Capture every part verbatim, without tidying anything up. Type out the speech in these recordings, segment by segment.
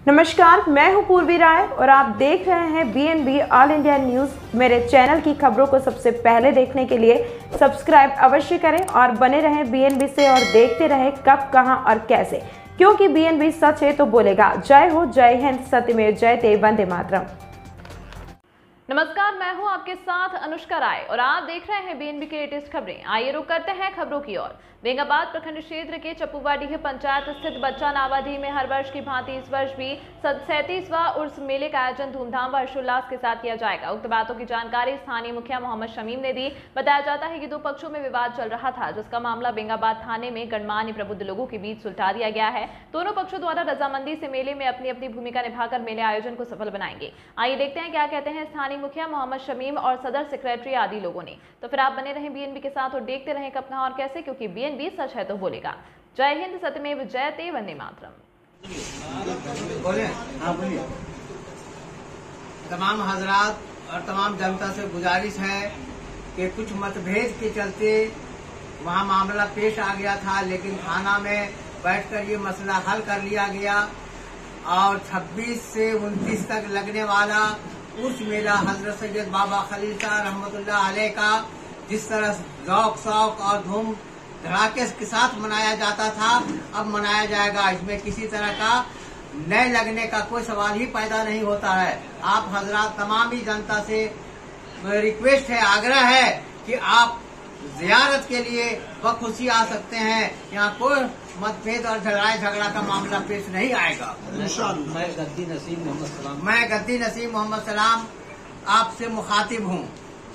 नमस्कार, मैं हूं पूर्वी राय और आप देख रहे हैं बीएनबी ऑल इंडिया न्यूज़। मेरे चैनल की खबरों को सबसे पहले देखने के लिए सब्सक्राइब अवश्य करें और बने रहें बीएनबी से और देखते रहें कब, कहां और कैसे, क्योंकि बीएनबी सच है तो बोलेगा। जय हो, जय हिंद, सत्यमेव जयते, वंदे मातरम। नमस्कार, मैं हूं आपके साथ अनुष्का राय और आप देख रहे हैं बीएनबी की लेटेस्ट खबरें। आइए रुक करते हैं खबरों की ओर। बेंगाबाद प्रखंड क्षेत्र के चप्पूवाडीह पंचायत स्थित बच्चा नावाडीह में हर वर्ष की भांति इस वर्ष भी सैंतीसवां उर्स मेले का आयोजन धूमधाम व हर्षोल्लास के साथ किया जाएगा। उक्त बातों की जानकारी स्थानीय मुखिया मोहम्मद शमीम ने दी। बताया जाता है कि दो पक्षों में विवाद चल रहा था, जिसका मामला बेंगाबाद थाने में गणमान्य प्रबुद्ध लोगों के बीच सुलझा दिया गया है। दोनों पक्षों द्वारा रजामंदी से मेले में अपनी अपनी भूमिका निभाकर मेले आयोजन को सफल बनाएंगे। आइए देखते हैं क्या कहते हैं स्थानीय मुखिया मोहम्मद शमीम और सदर सेक्रेटरी आदि लोगों ने। तो फिर आप बने रहें बीएनबी के साथ और देखते रहें कब, कहां और कैसे, क्योंकि बीएनबी सच है तो बोलेगा। जय हिंद, सत्यमेव जयते, वंदे मातरम। तमाम हजरात और तमाम जनता से गुजारिश है कि कुछ मतभेद के चलते वहाँ मामला पेश आ गया था, लेकिन थाना में बैठकर ये मसला हल कर लिया गया और छब्बीस से उनतीस तक लगने वाला उर्स मेला हजरत सैयद बाबा खलील शाह रहमतुल्लाह अलैह का जिस तरह शौक शौक और धूम धड़ाके के साथ मनाया जाता था, अब मनाया जाएगा। इसमें किसी तरह का नए लगने का कोई सवाल ही पैदा नहीं होता है। आप हजरात तमाम ही जनता से रिक्वेस्ट है, आग्रह है कि आप जियारत के लिए बखुशी आ सकते हैं। यहाँ कोई मतभेद और झगड़ा झगड़ा का मामला पेश नहीं आएगा। मैं गद्दी नसीम मोहम्मद सलाम मैं गद्दी नसीम मोहम्मद सलाम आपसे मुखातिब हूँ।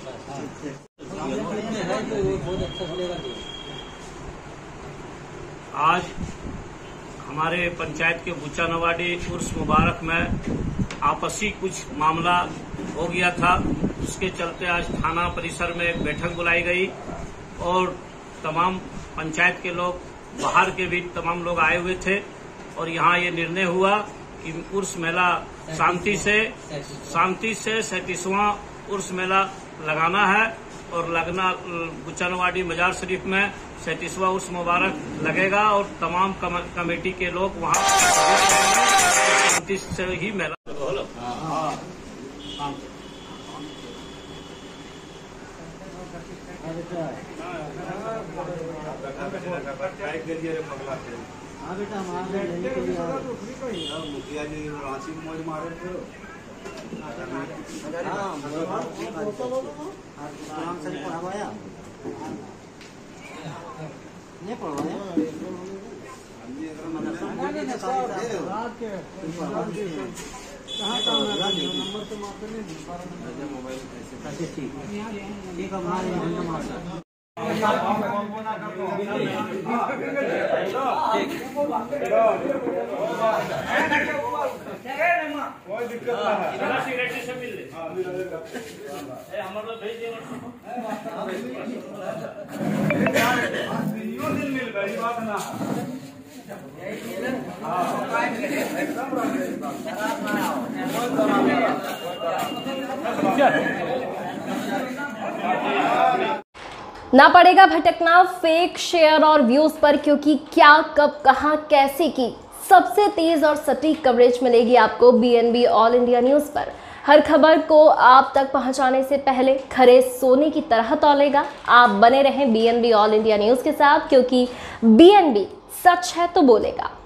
आज हमारे पंचायत के बुच्चा नावाडीह उर्स मुबारक में आपसी कुछ मामला हो गया था, उसके चलते आज थाना परिसर में एक बैठक बुलाई गई और तमाम पंचायत के लोग, बाहर के भी तमाम लोग आए हुए थे और यहाँ ये निर्णय हुआ कि उर्स मेला शांति से शांति से सैंतीसवां उर्स मेला लगाना है और लगना बुच्चा नावाडीह मजार शरीफ में सैंतीसवां उर्स मुबारक लगेगा और तमाम कमेटी के लोग वहाँ शांति से ही मेला मुखिया जी रांची में मौज मारे थे। नहीं पढ़वाया कोई दिक्कत नहीं से मिल दिन मिल गई बात ना ना पड़ेगा भटकना फेक शेयर और व्यूज पर, क्योंकि क्या, कब, कहां, कैसे की सबसे तेज और सटीक कवरेज मिलेगी आपको बीएनबी ऑल इंडिया न्यूज़ पर। हर खबर को आप तक पहुंचाने से पहले खरे सोने की तरह तौलेगा। आप बने रहें बीएनबी ऑल इंडिया न्यूज़ के साथ, क्योंकि बीएनबी सच है तो बोलेगा।